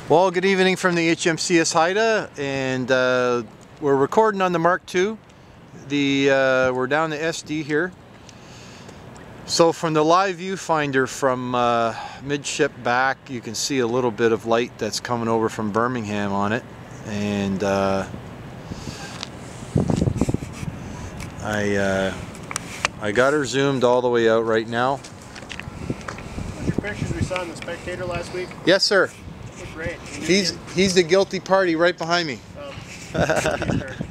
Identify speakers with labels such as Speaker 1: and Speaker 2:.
Speaker 1: Well, good evening from the HMCS Haida, and we're recording on the Mark II. We're down the SD here. So from the live viewfinder from midship back, you can see a little bit of light that's coming over from Birmingham on it. And I got her zoomed all the way out right now.
Speaker 2: Those your pictures we saw in the Spectator last week?
Speaker 1: Yes, sir.
Speaker 2: Great.
Speaker 1: He's the guilty party right behind me.